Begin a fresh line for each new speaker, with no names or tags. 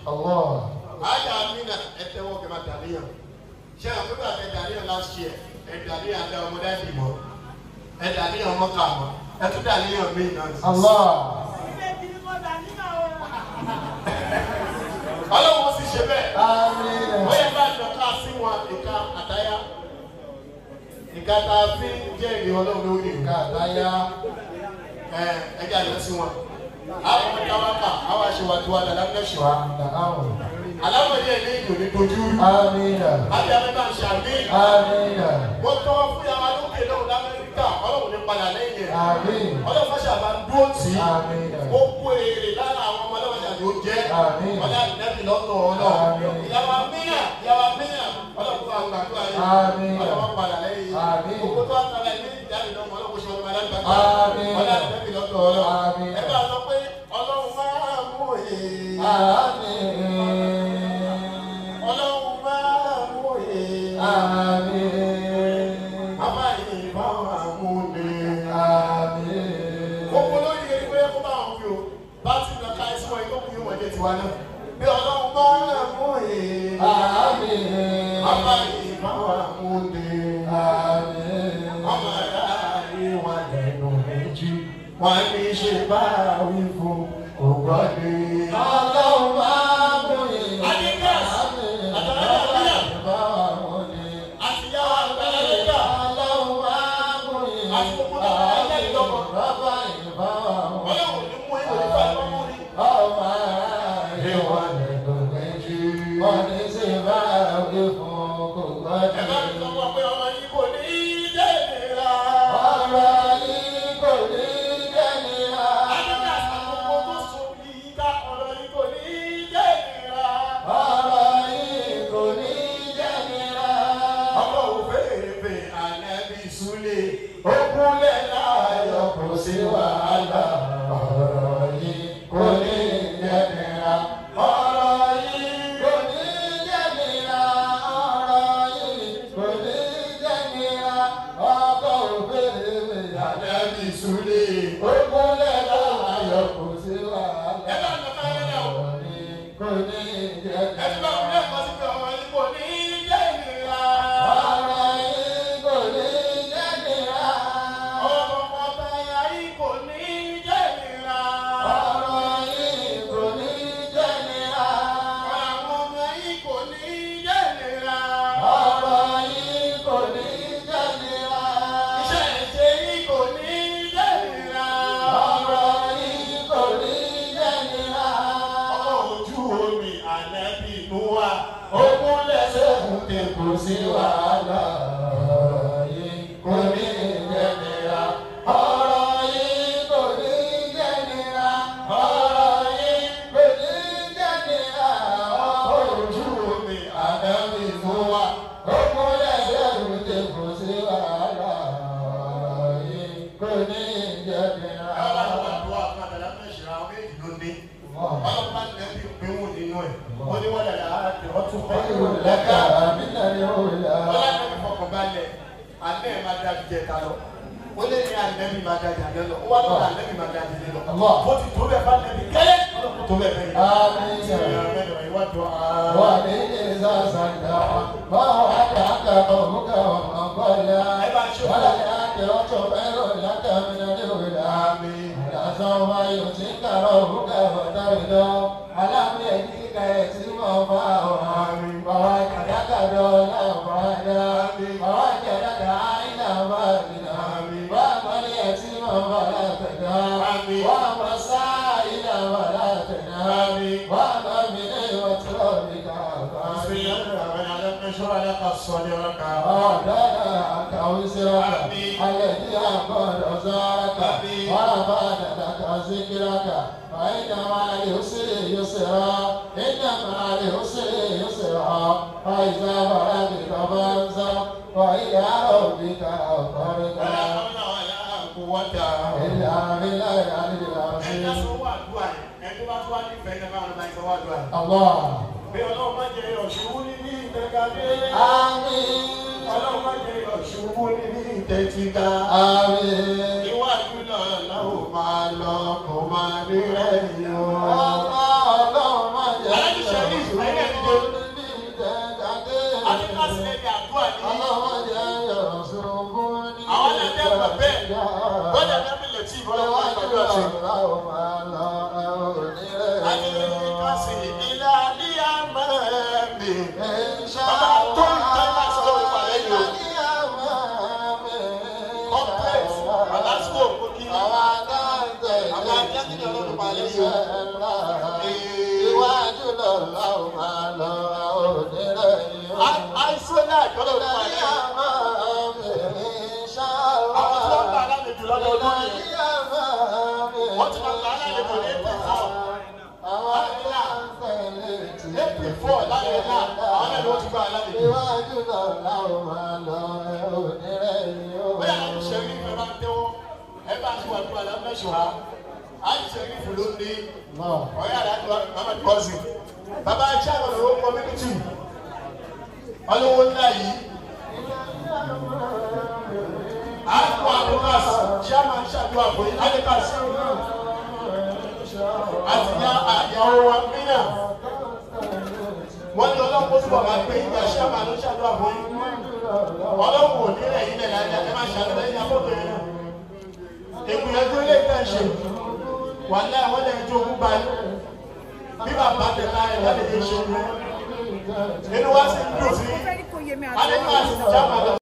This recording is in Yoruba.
Allah.
Ayé Amina ẹ̀tẹ̀wọ́ kẹfà dàníyàn. Ṣé àpébà tẹ dàníyàn last year? Dàníyàn dá ọmọdé ìbímọ. Dàníyàn ọmọ kà mọ́. Tún dàníyàn mí náà.
Allah.
Ọlọ́run sì ṣe bẹ́ẹ̀.
Àmín.
Ó yẹ ká dọ̀ká sí wọn ìka àtáyá. Ìka tá a fi jẹ́ ìrìn Ọlọ́run lórí ìka àtáyá. Ẹja lọ sí wọn. Àwọn ọmọ ìta wá kà, àwọn aṣèwádìí dàda mẹ́sàn wa. Alámọ̀dé ẹ̀ ní ìlú ní dojú.
Àmín.
Àbí abẹ́ta ń ṣàmì.
Àmín.
Wọ́n tọ́ fún yàrá lókè lọ́wọ́ l'Amẹ́ríkà. Ọlọ́run ní padà lẹ́yìn ẹ̀.
Àmín.
Ọlọ́run fẹ́ ṣàbá dúró tì í.
Àmín.
Ó kó èrè lára àwọn ọmọ ọlọ́run ṣàbí ó jẹ́.
Àmín.
Ọlọ́run nẹ́bí lọ́tọ̀ ọlọ́run.
Àmín.
Ìyàwó míyàn. Ọlọ́run fún àwọn àgbàdo ayé.
Àmín.
Ọlọ́run padà lẹ́yìn.
Àmín.
Gbogbo tó wà kálá ilé ìjáde lọ́mọ ọlọ́run ṣe ọlọ́run alágbàdo.
Àmín.
Ọlọ́run nẹ́bí lọ́tọ̀ ọlọ́run.
Àmín.
Ẹ bá sọ pé ọlọ́run máa mú èè.
Àmín.
Ọlọ́run máa mú èè.
Àmín.
Bàbá yìí bá wà mú ni.
Àmín.
Gbogbo lórí ẹni pé kó bá wọn fi o. Bá ti lọ ká ẹsẹ̀ wọn yóò kú yóò wọlé tiwa náà. Bí ọlọ́run máa mú èè.
Àmín.
Bàbá yìí bá wà mú ni.
Àmín.
Ọmọ aráàlú wà lẹ́nu méjì. Wọ́n ní ṣe bá wí fún ògbọ́ ni.
Ọlọ́run máa mú ìyá.
Adidas, àtàlẹ́ àbíyá, àti yá àgbàlagbà.
Ọlọ́run máa mú ìyá.
Àti gbogbo tó bá yẹ lọ́wọ́.
Bàbá ìbá wọn.
Ọlọ́run ní mú ìwé nípa ìfọ́mú ni.
Ọmọ aráàlú wà lẹ́nu méjì. Wọ́n ní ṣe bá wí fún kò
Ẹ bá mi sọ fún ọ pé ọmọ yìí kò ní í dé ìlera.
ọ̀rọ̀ yìí kò ní jẹ́ nira.
Adidas àkókò tó so yìí ká ọ̀rọ̀ yìí kò ní í dé ìlera.
Ọ̀rọ̀ yìí kò ní jẹ́ nira.
Ọmọ òféèfé ànábì Súlè. Ó kúnlẹ̀ láàyò
Kò sí wàhálà. Ọ̀rọ̀ yìí kò ní jẹ́ nira.
ọ̀rọ̀ yìí.
Kò ní jẹ́ nira. Ọ̀rọ̀ yìí kò ní jẹ́ nira. Ọkọ̀ òféèrè
Ànábì Súlè.
ó kúnlẹ̀ láàyò kò sí wàhálà.
Ẹ bá mi máa ń rẹ̀ o.
Ọ̀rọ̀ yìí kò ní jẹ́
Ẹ ti bá mi
nira.
lẹ́kọ̀ọ́ sí pé ọmọ yìí kò ní í dé ìlera.
Ọ̀rọ̀ yìí kò ní jẹ́ nira.
Ọmọ ọba yìí kò ní í dé ìlera.
Ọ̀rọ̀ yìí kò ní jẹ́ nira.
Àwọn ọmọ yìí kò ní í dé ìlera.
Ọ̀rọ̀ yìí kò ní jẹ́ nira.
Iṣẹ́ ìṣe yìí kò ní í dé ìlera.
Ọ̀rọ̀ yìí kò ní jẹ́ nira.
Ọkọ̀ ojú omi ànábì Núwà. Ogún lẹ́sẹ̀ fún
Ṣé kò sí wàhálà? Ọ̀rọ̀ yìí kò ní jẹ́ nira. Ọ̀rọ̀ yìí kò ní jẹ́ nira. Ọ̀rọ̀ yìí kò ní jẹ́ nira. Ọkọ̀ ojú omi àdábì fún wa. Ó kúnlẹ̀ sẹ́rù ṣé kò sí wàhálà? Ọ̀rọ̀ yìí kò ní jẹ́ nira. Lẹ́ka àmínà ni ó là.
Ó lé ní ànẹ́bí máa dájà lọ. Ó wá lọ́dọ̀ ànẹ́bí máa dájà lọ. Ó ti tó bẹ́ẹ̀ bá ànẹ́bí kẹ́lẹ́. Tó bẹ́ẹ̀ bẹ́ẹ̀ yìí.
ومن ساسندا ما وعدك قومك وما قلى وللآخرة خير لك من الأولى ولسوف يؤتيك ربك فترضى ألم يجدك يتيما فآوى ووجدك ضالا فهدى ووجدك عائلا فأغنى وأما اليتيم فلا تقهر وأما السائل فلا تنهر وأما بنعمة ربك
صدرك
ووضعنا عنك وزرك الذي أنقض ظهرك ورفعنا لك ذكرك فإن مع اليسر يسرا إن مع اليسر يسرا فإذا فرغت فانصب وإلى ربك فارغب إلا بالله العلي العظيم الله
Bí ọlọ́run má jẹ ọ̀ṣubú níbi ìtẹ̀gàdé.
آمين
Ọlọ́run má jẹ ọ̀ṣubú níbi ìtẹ̀tìgà.
آمين
Iwájú náà láwọ̀ máa lọ kò máa ní rẹ̀yìn o.
ọlọ́run má jẹ́
Aláṣẹ ṣe. Àti kásì ilé àdíyà mẹ́ẹ̀mí. Bàbá tó ń tẹ́ láti tó ìpàlẹ́ yìí o. Complete Alasco Koki. Àwọn akẹ́kọ̀ọ́ ló ń ìpàlẹ́ yìí o.
Iwájú lọ́la ò máa lọ òdìrẹ́ yìí o.
Àìsàn náà kọ́ ló ń ìpàlẹ́ yìí o. Àwọn tí wọ́n ń bá alámejò lọ́dọ̀ ọdún yìí. Wọ́n ti máa ń bá alámejò ní April 4 láyé náà, àwọn ẹ̀rọ ti gba alámejò.
Iwájú lọ́la ò máa lọ òdìrẹ́ yìí o.
Bóyá àwọn ìṣẹ̀rí ìfẹ́ bá ń tẹ́wọ́, ẹ bá ti wà fún alámẹ́sọ̀rá. Àìṣẹ̀rí ìfẹ́ ló ní ọ̀rẹ́ àdájọ́ bàbá Kọ́sì. Bàbá iṣẹ́ àwọn ọ̀rọ̀ community. Ọlọ́wọ́ ńlá yìí. Àpò àbúkàs, chairman ṣàdúrà fún Adékàs. Àti ya àyàwó wa Mina. Wọ́n ní ọlọ́pọ̀ túbọ̀ máa gbé ìgbà chairman ló ṣàdúrà fún yín. Ọlọ́pọ̀ ò nílẹ̀ yìí lẹ̀ láyé ẹ máa ṣàdúrà yín àbọ̀tò yẹn náà. Ìgbìyànjú ilé ìtẹ̀ ṣe. Wà ní àwọn ẹ̀jẹ̀ tó kú báyìí. Bí bàbá tẹ̀ láyé lálẹ́ yẹn ṣe. Inú wa sì ń dùn sí. Adékàs chairman lọ.